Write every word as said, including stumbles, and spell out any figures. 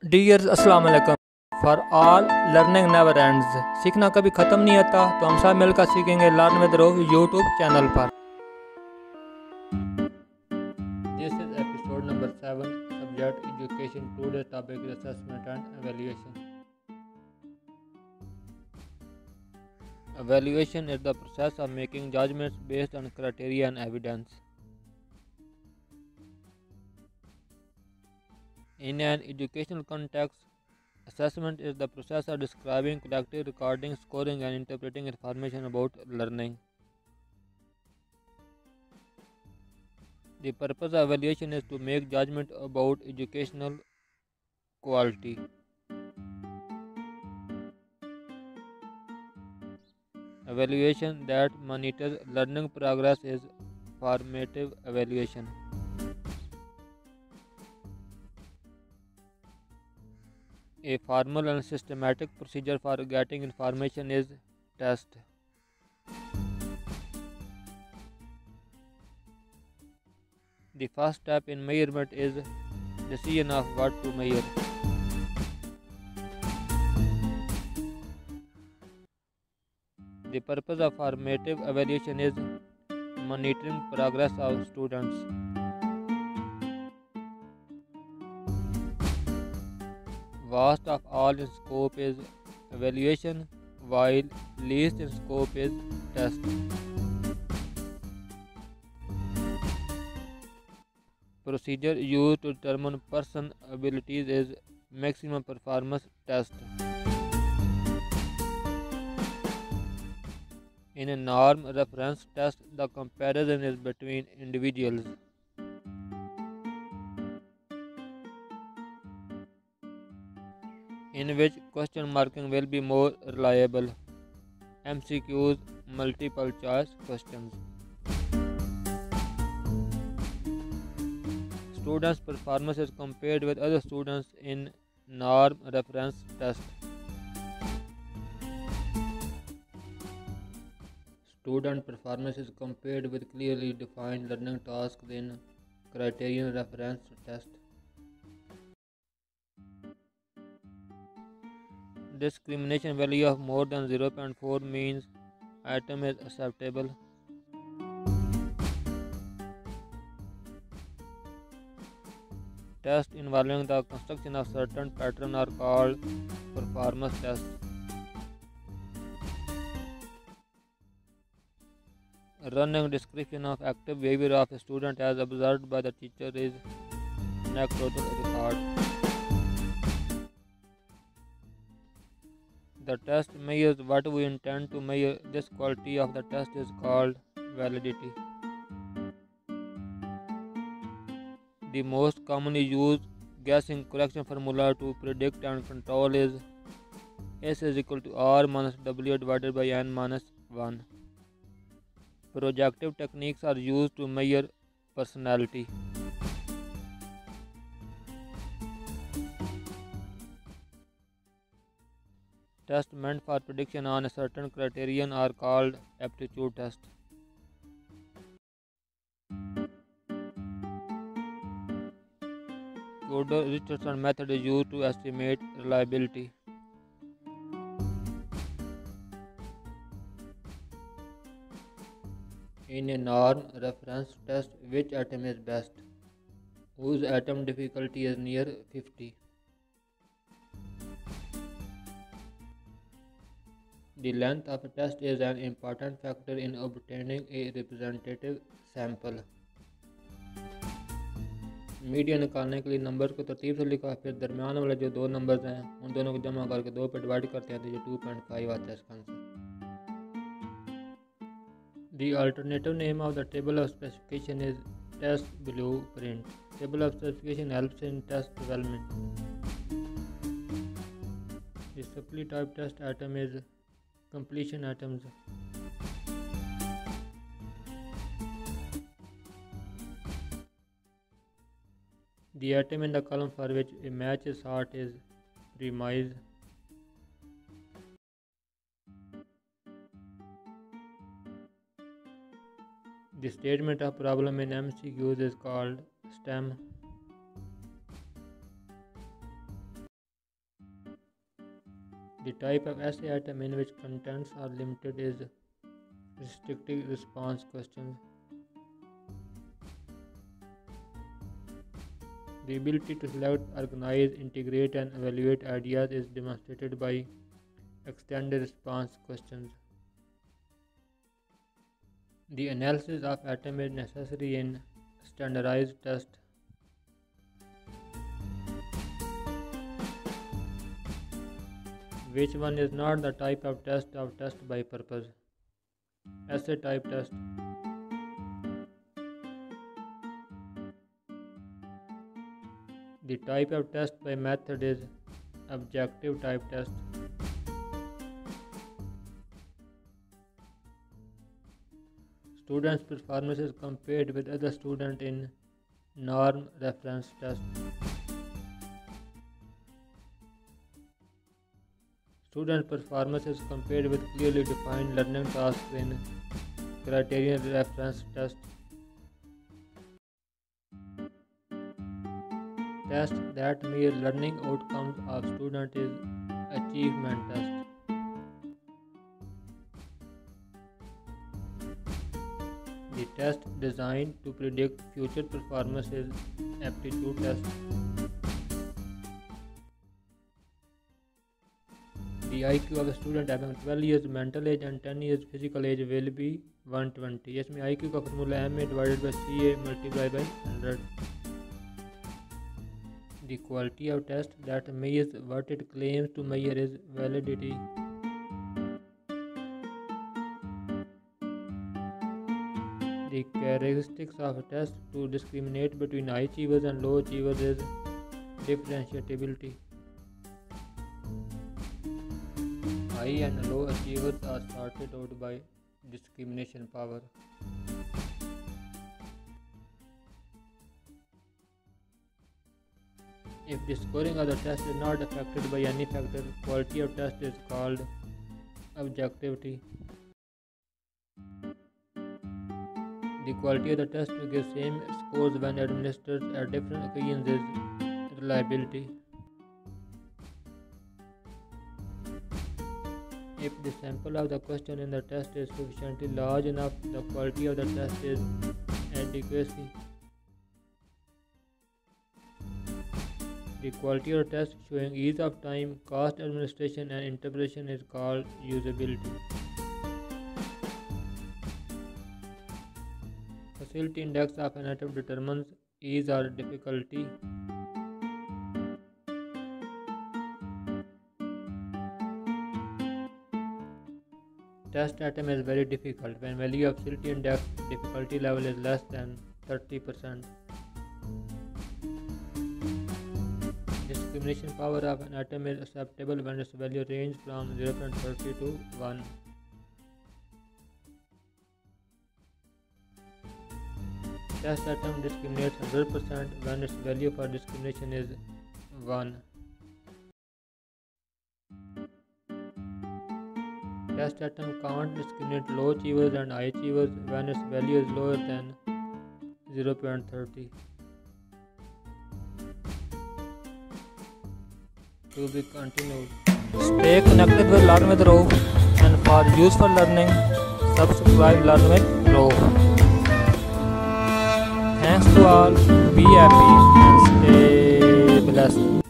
Dears अस्सलाम वालेकुम। For all learning never ends, सीखना कभी ख़त्म नहीं होता। तो हम सब मिलकर सीखेंगे लर्न विद रो यूट्यूब चैनल पर। This is episode number seven, subject education. Today topic is assessment and evaluation. Evaluation is the process of making judgments based on criteria and evidence. In an educational context, assessment is the process of describing, collecting, recording, scoring, and interpreting information about learning. The purpose of evaluation is to make judgment about educational quality. Evaluation that monitors learning progress is formative evaluation. A formal and systematic procedure for getting information is test. The first step in measurement is decision of what to measure. The purpose of formative evaluation is monitoring progress of students. Vast of all in scope is evaluation, while least in scope is test. Procedure used to determine person abilities is maximum performance test. In a norm reference test, the comparison is between individuals. In which question marking will be more reliable. M C Qs, multiple choice questions. Students' performance is compared with other students in norm reference test. Student performance is compared with clearly defined learning tasks in criterion reference test. Discrimination value of more than zero point four means item is acceptable. Tests involving the construction of certain pattern are called performance tests. Running description of active behavior of a student as observed by the teacher is anecdotal record. The test measures what we intend to measure. This quality of the test is called validity. The most commonly used guessing correction formula to predict and control is S is equal to R minus W divided by N minus one. Projective techniques are used to measure personality. Tests meant for prediction on a certain criterion are called aptitude tests. Godel-Richardson method is used to estimate reliability. In a norm reference test, which atom is best? Whose atom difficulty is near fifty? The length of a test is an important factor in obtaining a representative sample. Median निकालने के लिए number को तरतीब से लिखा, फिर दरमियान वाले जो दो नंबर्स हैं उन दोनों को जमा करके दो पे डिवाइड करते हैं तो ये टू पॉइंट फाइव आता है इसका answer. The alternative name of the table of specification is test blueprint. Table of specification helps in test development. The supply type test atom is completion atoms. The atom in the column for which a match is sought is premise. The statement of problem in M C Qs is called stem. The type of essay atom in which contents are limited is restrictive response questions. The ability to select, organize, integrate, and evaluate ideas is demonstrated by extended response questions. The analysis of atom is necessary in standardized test. Which one is not the type of test of test by purpose? Essay type test. The type of test by method is objective type test. Students' performance is compared with other students in norm reference test. Student performance is compared with clearly defined learning tasks in criterion reference test. Test that measure learning outcomes of student is achievement test. The test designed to predict future performance is aptitude test. The I Q of a student having twelve years mental age and ten years physical age will be one hundred twenty. इसमें I Q का formula M A divided by C A multiplied by one hundred. The quality of test that measures what it claims to measure is validity. The characteristics of a test to discriminate between high achievers and low achievers is differentiability. High and low achievers are sorted out by discrimination power. If the scoring of the test is not affected by any factor, quality of test is called objectivity. The quality of the test to give same scores when administered at different occasions is reliability. If the sample of the question in the test is sufficiently large enough, the quality of the test is adequacy. The quality of the test showing ease of time, cost administration and interpretation is called usability. Facility index of an atom determines ease or difficulty. Test atom is very difficult when value of facility index difficulty level is less than thirty percent. Discrimination power of an atom is acceptable when its value ranges from zero point three zero to one. Test atom discriminates one hundred percent when its value for discrimination is one. Test atom can't discriminate low achievers and high achievers when its value is lower than zero point three zero. To be continued. Stay connected with Learn with Rauf, and for useful learning, subscribe Learn with Rauf. Thanks to all, be happy and stay blessed.